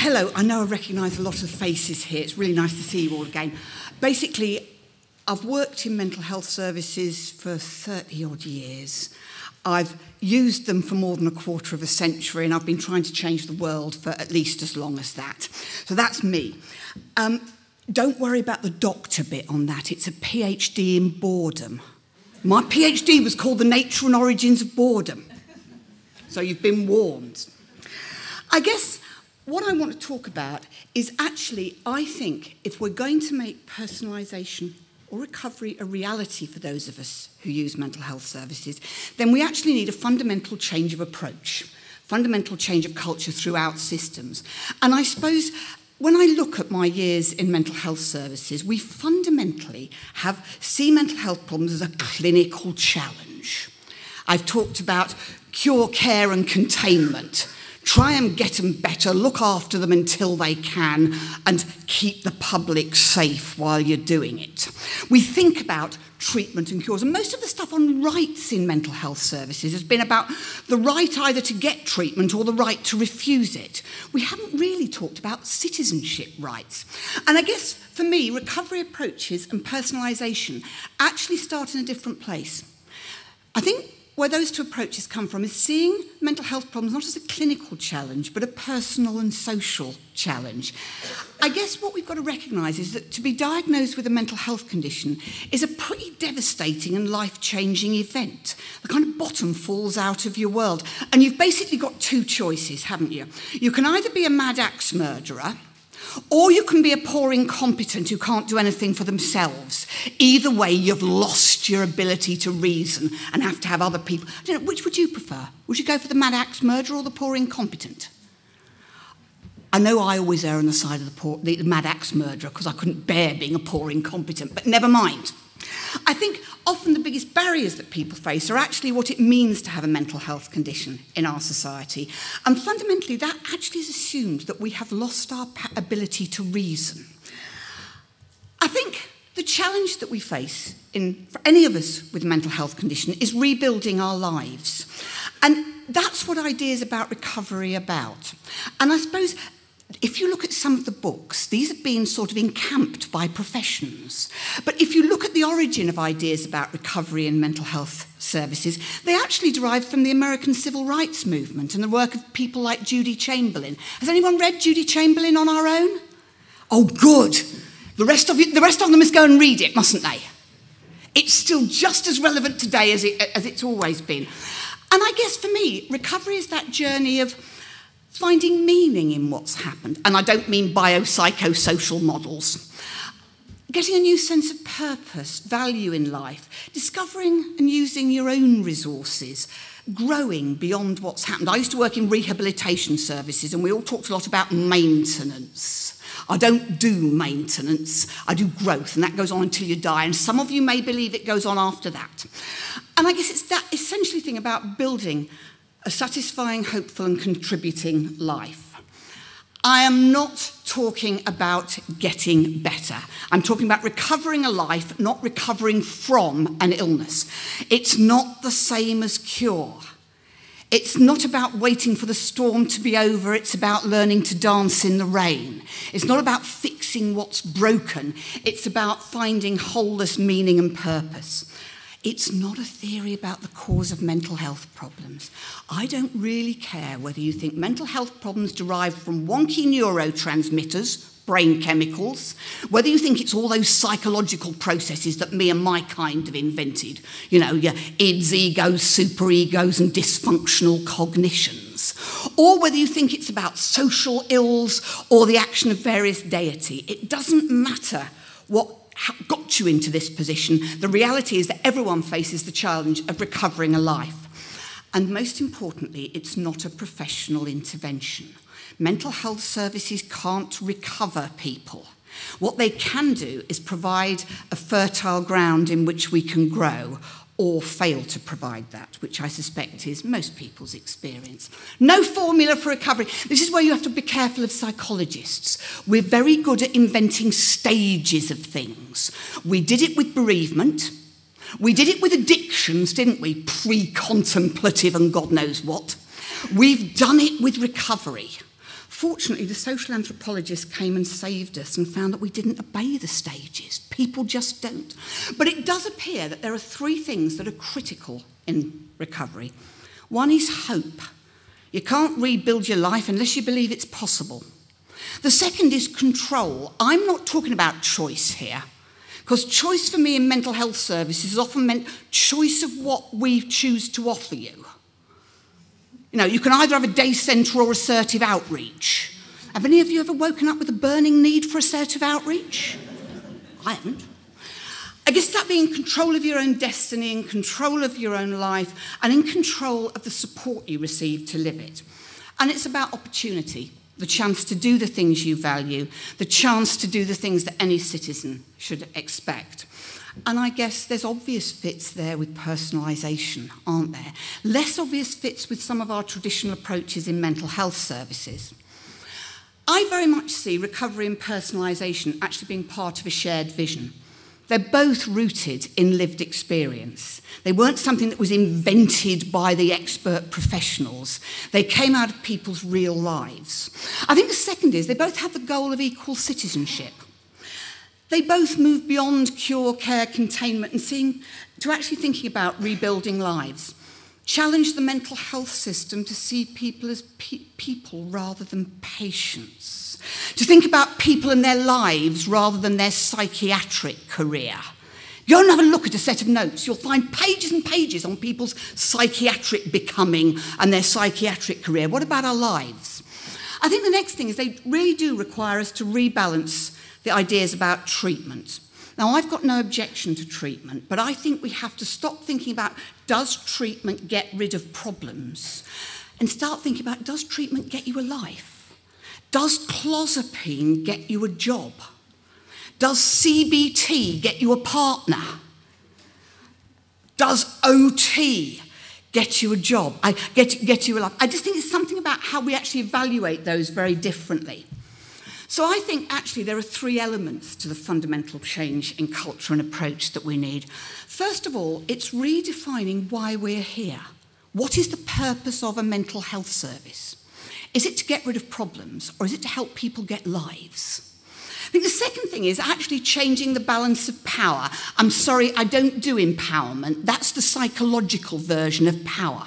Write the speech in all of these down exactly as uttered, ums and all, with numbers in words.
hello, I know I recognise a lot of faces here. It's really nice to see you all again. Basically, I've worked in mental health services for thirty odd years. I've used them for more than a quarter of a century, and I've been trying to change the world for at least as long as that. So that's me. Um, don't worry about the doctor bit on that. It's a PhD in boredom. My PhD was called The Nature and Origins of Boredom. So you've been warned. I guess what I want to talk about is actually, I think, if we're going to make personalisation or recovery a reality for those of us who use mental health services, then we actually need a fundamental change of approach, fundamental change of culture throughout systems. And I suppose when I look at my years in mental health services, we fundamentally have seen mental health problems as a clinical challenge. I've talked about cure, care and containment. Try and get them better, look after them until they can, and keep the public safe while you're doing it. We think about treatment and cures, and most of the stuff on rights in mental health services has been about the right either to get treatment or the right to refuse it. We haven't really talked about citizenship rights. And I guess, for me, recovery approaches and personalisation actually start in a different place. I think where those two approaches come from is seeing mental health problems not as a clinical challenge, but a personal and social challenge. I guess what we've got to recognise is that to be diagnosed with a mental health condition is a pretty devastating and life-changing event. The kind of bottom falls out of your world. And you've basically got two choices, haven't you? You can either be a mad axe murderer, or you can be a poor incompetent who can't do anything for themselves. Either way, you've lost your ability to reason and have to have other people. I don't know, which would you prefer? Would you go for the mad axe murderer or the poor incompetent? I know I always err on the side of the, poor, the mad axe murderer because I couldn't bear being a poor incompetent, but never mind. I think often the biggest barriers that people face are actually what it means to have a mental health condition in our society. And fundamentally, that actually is assumed that we have lost our ability to reason. I think the challenge that we face in, for any of us with a mental health condition is rebuilding our lives. And that's what Ideas About Recovery are about. And I suppose if you look at some of the books, these have been sort of encamped by professions. But if you look at the origin of ideas about recovery and mental health services, they actually derive from the American Civil Rights Movement and the work of people like Judy Chamberlain. Has anyone read Judy Chamberlain on our own? Oh, good. The rest of you, the rest of them must go and read it, mustn't they? It's still just as relevant today as, it, as it's always been. And I guess for me, recovery is that journey of finding meaning in what's happened. And I don't mean biopsychosocial models. Getting a new sense of purpose, value in life, discovering and using your own resources, growing beyond what's happened. I used to work in rehabilitation services, and we all talked a lot about maintenance. I don't do maintenance, I do growth, and that goes on until you die, and some of you may believe it goes on after that. And I guess it's that essentially thing about building a satisfying, hopeful and contributing life. I am not talking about getting better. I'm talking about recovering a life, not recovering from an illness. It's not the same as cure. It's not about waiting for the storm to be over. It's about learning to dance in the rain. It's not about fixing what's broken. It's about finding wholeness, meaning and purpose. It's not a theory about the cause of mental health problems. I don't really care whether you think mental health problems derive from wonky neurotransmitters, brain chemicals, whether you think it's all those psychological processes that me and my kind have invented, you know, your ids, egos, superegos and dysfunctional cognitions, or whether you think it's about social ills or the action of various deity. It doesn't matter what got you into this position. The reality is that everyone faces the challenge of recovering a life. And most importantly, it's not a professional intervention. Mental health services can't recover people. What they can do is provide a fertile ground in which we can grow, or fail to provide that, which I suspect is most people's experience. No formula for recovery. This is where you have to be careful of psychologists. We're very good at inventing stages of things. We did it with bereavement. We did it with addictions, didn't we? Pre-contemplative and God knows what. We've done it with recovery. fortunately, the social anthropologist came and saved us and found that we didn't obey the stages. People just don't. But it does appear that there are three things that are critical in recovery. One is hope. You can't rebuild your life unless you believe it's possible. The second is control. I'm not talking about choice here, because choice for me in mental health services is often meant choice of what we choose to offer you. You know, you can either have a day centre or assertive outreach. Have any of you ever woken up with a burning need for assertive outreach? I haven't. I guess that being in control of your own destiny, in control of your own life, and in control of the support you receive to live it. And it's about opportunity, the chance to do the things you value, the chance to do the things that any citizen should expect. And I guess there's obvious fits there with personalisation, aren't there? Less obvious fits with some of our traditional approaches in mental health services. I very much see recovery and personalisation actually being part of a shared vision. They're both rooted in lived experience. They weren't something that was invented by the expert professionals. They came out of people's real lives. I think the second is they both have the goal of equal citizenship. They both move beyond cure, care, containment and seeing to actually thinking about rebuilding lives. Challenge the mental health system to see people as pe people rather than patients. To think about people and their lives rather than their psychiatric career. Go and have a look at a set of notes. You'll find pages and pages on people's psychiatric becoming and their psychiatric career. What about our lives? I think the next thing is they really do require us to rebalance the ideas about treatment. Now, I've got no objection to treatment, but I think we have to stop thinking about, does treatment get rid of problems? And start thinking about, does treatment get you a life? Does clozapine get you a job? Does C B T get you a partner? Does O T get you a job? I get, get you a life? I just think it's something about how we actually evaluate those very differently. So I think actually there are three elements to the fundamental change in culture and approach that we need. First of all, it's redefining why we're here. What is the purpose of a mental health service? Is it to get rid of problems, or is it to help people get lives? I think the second thing is actually changing the balance of power. I'm sorry, I don't do empowerment. That's the psychological version of power.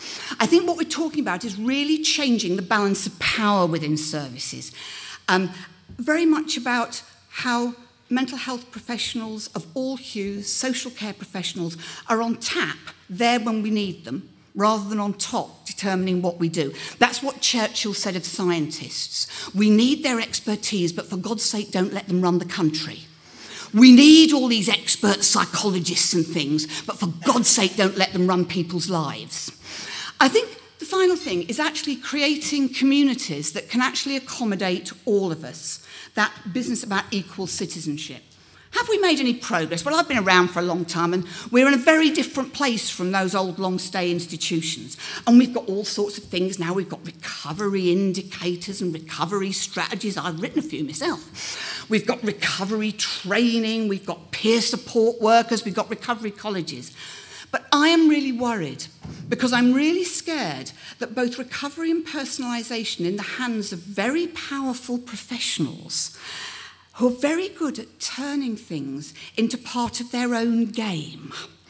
I think what we're talking about is really changing the balance of power within services. Um, very much about how mental health professionals of all hues, social care professionals, are on tap, there when we need them, rather than on top, determining what we do. That's what Churchill said of scientists. We need their expertise, but for God's sake, don't let them run the country. We need all these expert psychologists and things, but for God's sake, don't let them run people's lives. I think the final thing is actually creating communities that can actually accommodate all of us, that business about equal citizenship. Have we made any progress? Well, I've been around for a long time and we're in a very different place from those old long-stay institutions. And we've got all sorts of things now. We've got recovery indicators and recovery strategies. I've written a few myself. We've got recovery training. We've got peer support workers. We've got recovery colleges. But I am really worried because I'm really scared that both recovery and personalisation in the hands of very powerful professionals who are very good at turning things into part of their own game.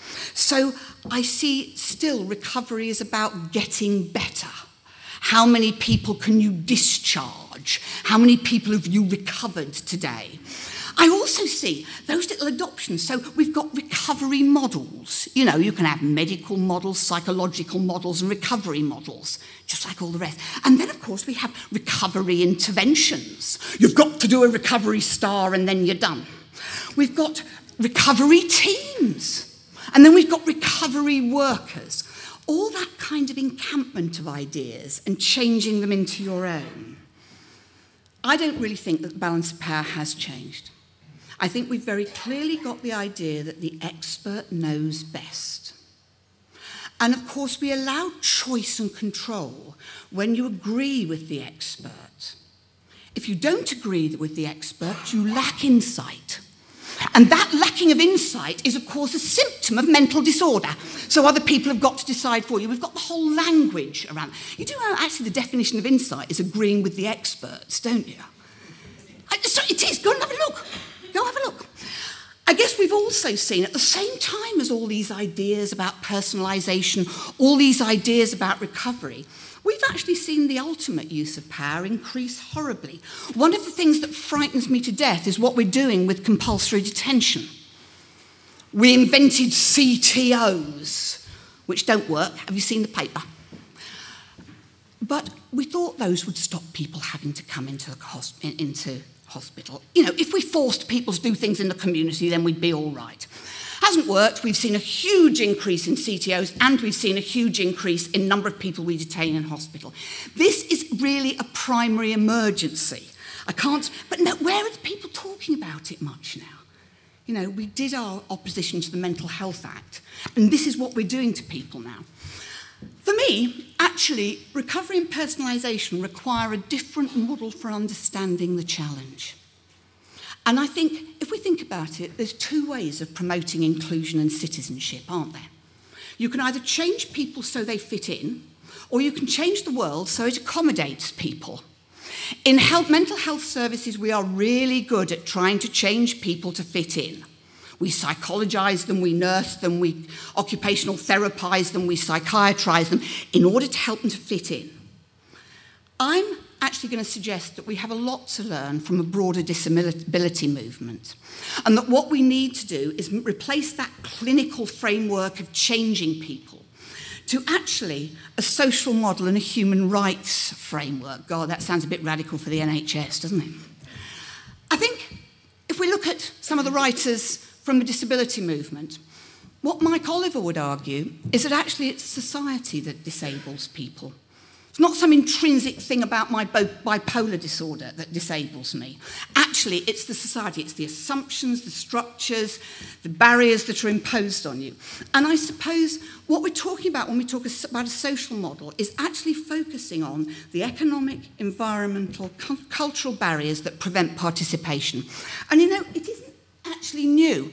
So I see still recovery is about getting better. How many people can you discharge? How many people have you recovered today? I also see those little adoptions. So we've got recovery models. You know, you can have medical models, psychological models, and recovery models, just like all the rest. And then, of course, we have recovery interventions. You've got to do a recovery star and then you're done. We've got recovery teams. And then we've got recovery workers. All that kind of encampment of ideas and changing them into your own. I don't really think that the balance of power has changed. I think we've very clearly got the idea that the expert knows best. And of course, we allow choice and control when you agree with the expert. If you don't agree with the expert, you lack insight. And that lacking of insight is, of course, a symptom of mental disorder. So other people have got to decide for you. We've got the whole language around. You do know, actually, the definition of insight is agreeing with the experts, don't you? I, so it is. Go and have a look. Go have a look. I guess we've also seen, at the same time as all these ideas about personalisation, all these ideas about recovery, we've actually seen the ultimate use of power increase horribly. One of the things that frightens me to death is what we're doing with compulsory detention. We invented C T Os, which don't work. Have you seen the paper? But we thought those would stop people having to come into, the into hospital. You know, if we forced people to do things in the community, then we'd be all right. Hasn't worked. We've seen a huge increase in C T Os, and we've seen a huge increase in number of people we detain in hospital. This is really a primary emergency. I can't, but no, where are the people talking about it much now? You know, we did our opposition to the Mental Health Act, and this is what we're doing to people now. For me, actually, recovery and personalisation require a different model for understanding the challenge. And I think, if we think about it, there's two ways of promoting inclusion and citizenship, aren't there? You can either change people so they fit in, or you can change the world so it accommodates people. In health, mental health services, we are really good at trying to change people to fit in. We psychologise them, we nurse them, we occupational therapise them, we psychiatrise them in order to help them to fit in. I'm actually going to suggest that we have a lot to learn from a broader disability movement, and that what we need to do is replace that clinical framework of changing people to actually a social model and a human rights framework. God, that sounds a bit radical for the N H S, doesn't it? I think if we look at some of the writers from the disability movement, what Mike Oliver would argue is that actually it's society that disables people. It's not some intrinsic thing about my bipolar disorder that disables me. Actually, it's the society. It's the assumptions, the structures, the barriers that are imposed on you. And I suppose what we're talking about when we talk about a social model is actually focusing on the economic, environmental, cultural barriers that prevent participation. And you know, it isn't actually new.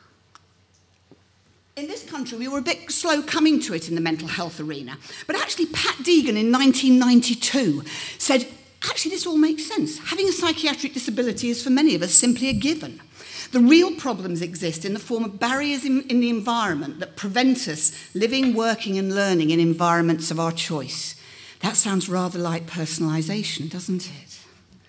In this country, we were a bit slow coming to it in the mental health arena. But actually, Pat Deegan in nineteen ninety-two said, actually, this all makes sense. Having a psychiatric disability is, for many of us, simply a given. The real problems exist in the form of barriers in, in the environment that prevent us living, working, and learning in environments of our choice. That sounds rather like personalisation, doesn't it?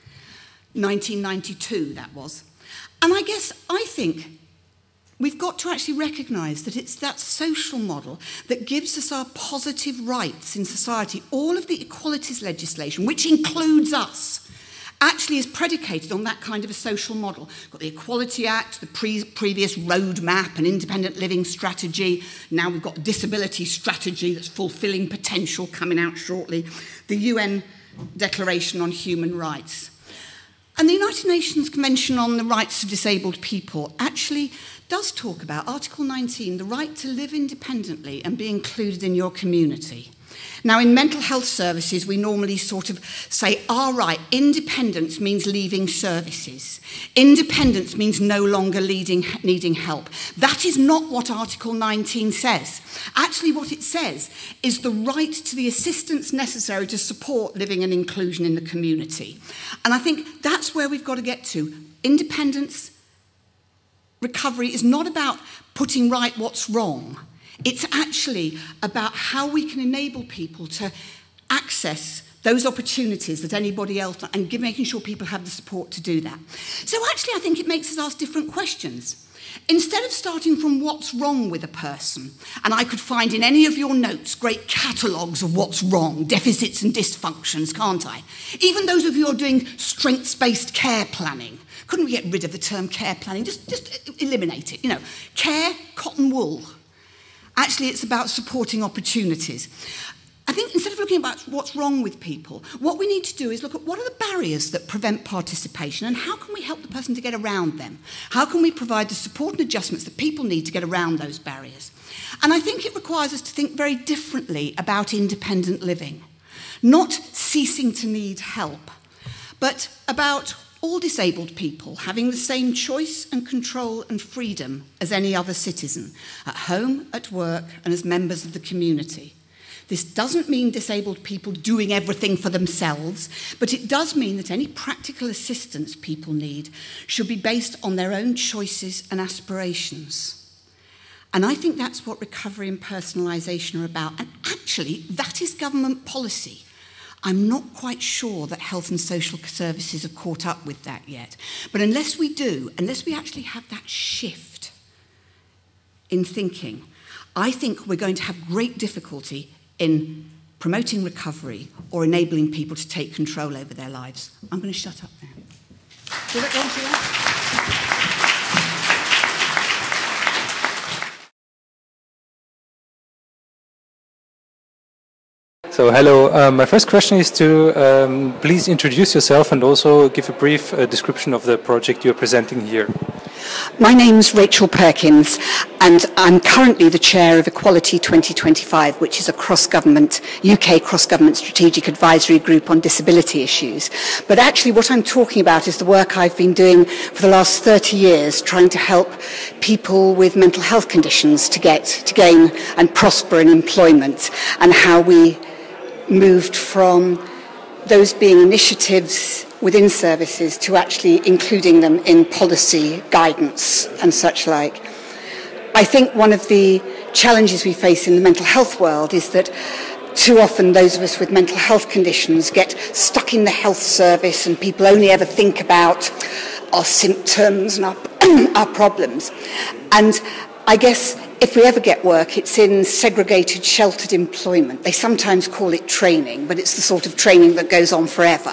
nineteen ninety-two, that was. And I guess, I think, we've got to actually recognise that it's that social model that gives us our positive rights in society. All of the equalities legislation, which includes us, actually is predicated on that kind of a social model. We've got the Equality Act, the pre previous roadmap, an independent living strategy. Now we've got a disability strategy that's fulfilling potential coming out shortly. The U N Declaration on Human Rights. And the United Nations Convention on the Rights of Disabled People actually does talk about Article nineteen, the right to live independently and be included in your community. Now, in mental health services, we normally sort of say, all right, independence means leaving services. Independence means no longer leading, needing help. That is not what Article nineteen says. Actually, what it says is the right to the assistance necessary to support living and inclusion in the community. And I think that's where we've got to get to. Independence, recovery is not about putting right what's wrong. It's actually about how we can enable people to access those opportunities that anybody else, and give, making sure people have the support to do that. So actually, I think it makes us ask different questions. Instead of starting from what's wrong with a person, and I could find in any of your notes great catalogues of what's wrong, deficits and dysfunctions, can't I? Even those of you who are doing strengths-based care planning, couldn't we get rid of the term care planning? Just, just eliminate it, you know. Care, cotton wool. Actually, it's about supporting opportunities. I think instead of looking at what's wrong with people, what we need to do is look at what are the barriers that prevent participation and how can we help the person to get around them? How can we provide the support and adjustments that people need to get around those barriers? And I think it requires us to think very differently about independent living. Not ceasing to need help, but about all disabled people having the same choice and control and freedom as any other citizen, at home, at work, and as members of the community. This doesn't mean disabled people doing everything for themselves, but it does mean that any practical assistance people need should be based on their own choices and aspirations. And I think that's what recovery and personalisation are about. And actually, that is government policy. I'm not quite sure that health and social services have caught up with that yet. But unless we do, unless we actually have that shift in thinking, I think we're going to have great difficulty in promoting recovery or enabling people to take control over their lives. I'm going to shut up now. Did that go on to you? So hello, uh, my first question is to um, please introduce yourself and also give a brief uh, description of the project you're presenting here. My name's Rachel Perkins, and I'm currently the chair of Equality twenty twenty-five, which is a cross-government, U K cross-government strategic advisory group on disability issues. But actually what I'm talking about is the work I've been doing for the last thirty years, trying to help people with mental health conditions to get, to gain and prosper in employment, and how we moved from those being initiatives within services to actually including them in policy guidance and such like. I think one of the challenges we face in the mental health world is that too often those of us with mental health conditions get stuck in the health service and people only ever think about our symptoms and our, our problems. And I guess if we ever get work, it's in segregated, sheltered employment. They sometimes call it training, but it's the sort of training that goes on forever.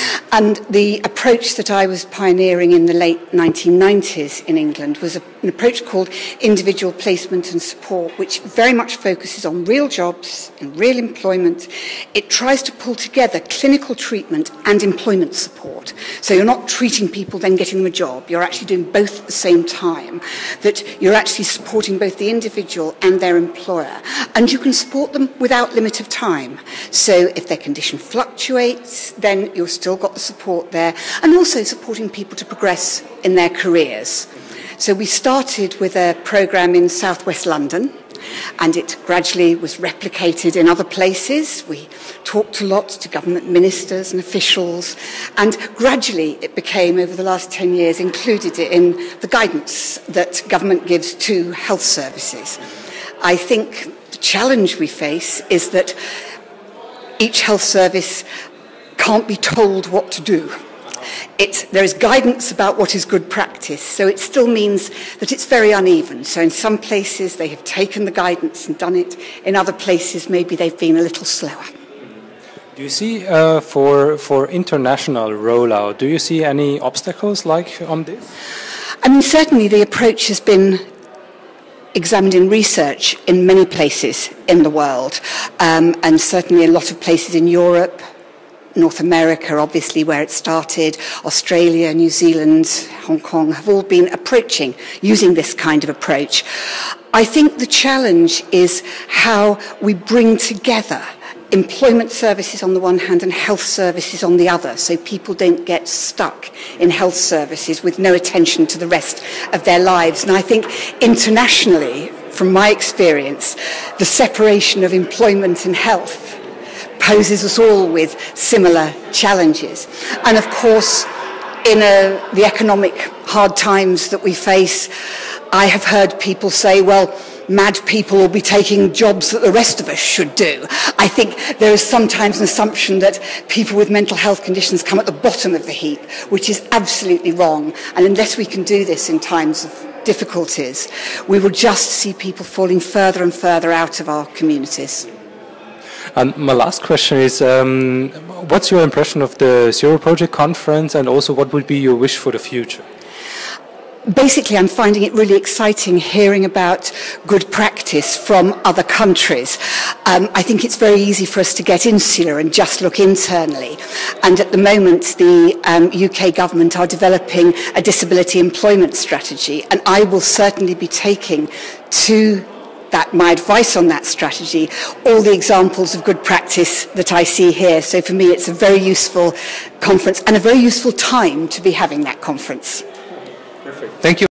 And the approach that I was pioneering in the late nineteen nineties in England was a, an approach called individual placement and support, which very much focuses on real jobs and real employment. It tries to pull together clinical treatment and employment support. So you're not treating people, then getting them a job. You're actually doing both at the same time, that you're actually supporting both the individual and their employer. And you can support them without limit of time. So if their condition fluctuates, then you've still got the support there, and also supporting people to progress in their careers. So we started with a programme in southwest London, and it gradually was replicated in other places. We talked a lot to government ministers and officials, and gradually it became, over the last ten years, included in the guidance that government gives to health services. I think the challenge we face is that each health service can't be told what to do. It, there is guidance about what is good practice, so it still means that it's very uneven. So in some places they have taken the guidance and done it. In other places maybe they've been a little slower. Do you see, uh, for, for international rollout, do you see any obstacles like on this? I mean, certainly the approach has been examined in research in many places in the world, um, and certainly a lot of places in Europe, North America, obviously, where it started, Australia, New Zealand, Hong Kong, have all been approaching, using this kind of approach. I think the challenge is how we bring together employment services on the one hand and health services on the other, so people don't get stuck in health services with no attention to the rest of their lives. And I think internationally, from my experience, the separation of employment and health poses us all with similar challenges. And of course, in a, the economic hard times that we face, I have heard people say, well, mad people will be taking jobs that the rest of us should do. I think there is sometimes an assumption that people with mental health conditions come at the bottom of the heap, which is absolutely wrong. And unless we can do this in times of difficulties, we will just see people falling further and further out of our communities. And my last question is, um, what's your impression of the Zero Project conference, and also what would be your wish for the future? Basically, I'm finding it really exciting hearing about good practice from other countries. Um, I think it's very easy for us to get insular and just look internally. And at the moment, the um, U K government are developing a disability employment strategy, and I will certainly be taking to that my advice on that strategy, all the examples of good practice that I see here. So for me, it's a very useful conference and a very useful time to be having that conference. Perfect. Thank you.